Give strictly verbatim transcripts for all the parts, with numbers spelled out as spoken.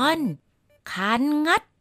อนคานงัด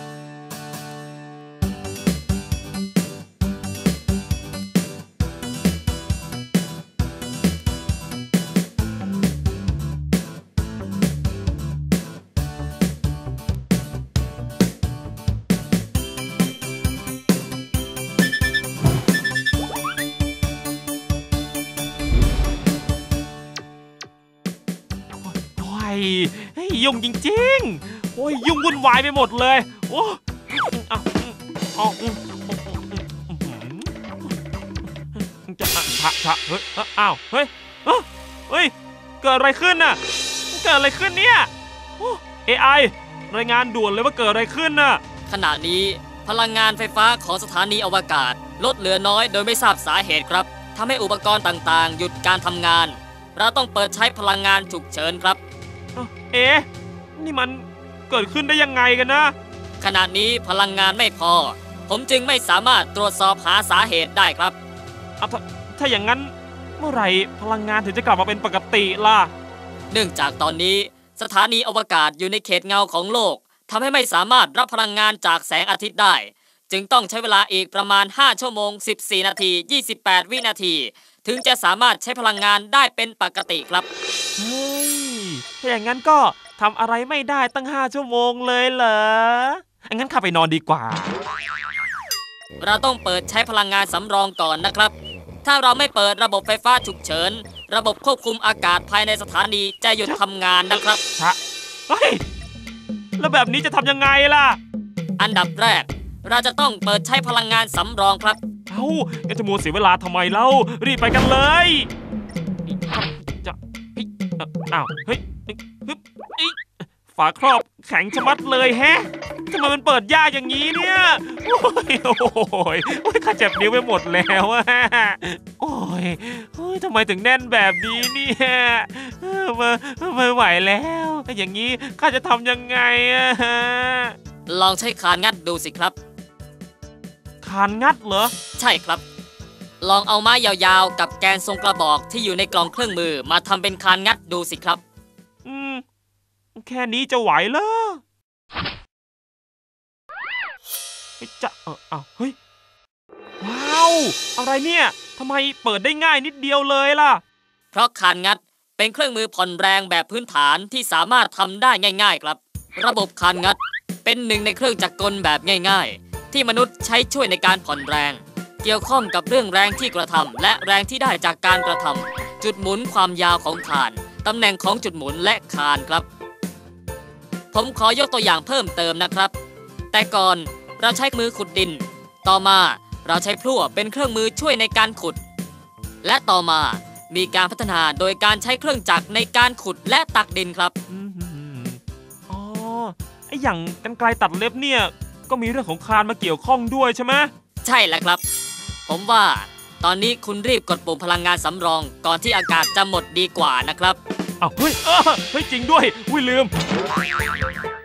เฮ้ยยุ่งจริงๆโอ้ยยุ่งวุ่นวายไปหมดเลยโอ้เอาเอาจะชะชะเฮ้ยอ้าวเฮ้ยเฮ้ยเกิดอะไรขึ้นน่ะเกิดอะไรขึ้นเนี่ยเอไอรายงานด่วนเลยว่าเกิดอะไรขึ้นน่ะขณะนี้พลังงานไฟฟ้าของสถานีอวกาศลดเหลือน้อยโดยไม่ทราบสาเหตุครับทำให้อุปกรณ์ต่างๆหยุดการทำงานเราต้องเปิดใช้พลังงานฉุกเฉินครับเอ๊ะนี่มันเกิดขึ้นได้ยังไงกันนะขณะนี้พลังงานไม่พอผมจึงไม่สามารถตรวจสอบหาสาเหตุได้ครับเอาถ้าถ้าอย่างนั้นเมื่อไหร่พลังงานถึงจะกลับมาเป็นปกติล่ะเนื่องจากตอนนี้สถานีอวกาศอยู่ในเขตเงาของโลกทำให้ไม่สามารถรับพลังงานจากแสงอาทิตย์ได้จึงต้องใช้เวลาอีกประมาณห้าชั่วโมงสิบสี่นาทียี่สิบแปดวินาทีถึงจะสามารถใช้พลังงานได้เป็นปกติครับเฮ้ยถ้าอย่างนั้นก็ทำอะไรไม่ได้ตั้งห้าชั่วโมงเลยเหรองั้นข้าไปนอนดีกว่าเราต้องเปิดใช้พลังงานสำรองก่อนนะครับถ้าเราไม่เปิดระบบไฟฟ้าฉุกเฉินระบบควบคุมอากาศภายในสถานีจะหยุดทำงานนะครับเฮ้ยแล้วแบบนี้จะทำยังไงล่ะอันดับแรกเราจะต้องเปิดใช้พลังงานสำรองครับเอ้างั้นจะมัวเสียเวลาทำไมเล่ารีบไปกันเลยจะอ้าวเฮ้ยฝาครอบแข็งชะมัดเลยแฮะทำไมมันเปิดยากอย่างนี้เนี่ยโอ้ยโอ้ยโอ้ยข้าเจ็บนิ้วไปหมดแล้วอะโอ้ยโอ้ยทำไมถึงแน่นแบบนี้เนี่ยมาไม่ไหวแล้วอย่างนี้ข้าจะทำยังไงอะลองใช้คานงัดดูสิครับคานงัดเหรอใช่ครับลองเอาไม้ยาวๆกับแกนทรงกระบอกที่อยู่ในกล่องเครื่องมือมาทำเป็นคานงัดดูสิครับอืมแค่นี้จะไหวเหรอจะเอออ้าวเฮ้ยว้าวอะไรเนี่ยทำไมเปิดได้ง่ายนิดเดียวเลยล่ะเพราะคานงัดเป็นเครื่องมือผ่อนแรงแบบพื้นฐานที่สามารถทำได้ง่ายๆครับระบบคานงัดเป็นหนึ่งในเครื่องจักรกลแบบง่ายๆที่มนุษย์ใช้ช่วยในการผ่อนแรงเกี่ยวข้องกับเรื่องแรงที่กระทำและแรงที่ได้จากการกระทำจุดหมุนความยาวของคานตำแหน่งของจุดหมุนและคานครับผมขอยกตัวอย่างเพิ่มเติมนะครับแต่ก่อนเราใช้มือขุดดินต่อมาเราใช้พลั่วเป็นเครื่องมือช่วยในการขุดและต่อมามีการพัฒนาโดยการใช้เครื่องจักรในการขุดและตักดินครับอ๋อไอ้อย่างกรรไกรตัดเล็บเนี่ยก็มีเรื่องของคานมาเกี่ยวข้องด้วยใช่ไหมใช่แล้วครับผมว่าตอนนี้คุณรีบกดปุ่มพลังงานสำรองก่อนที่อากาศจะหมดดีกว่านะครับอ้าวเฮ้ยเออเฮ้ยจริงด้วยอุ้ยลืม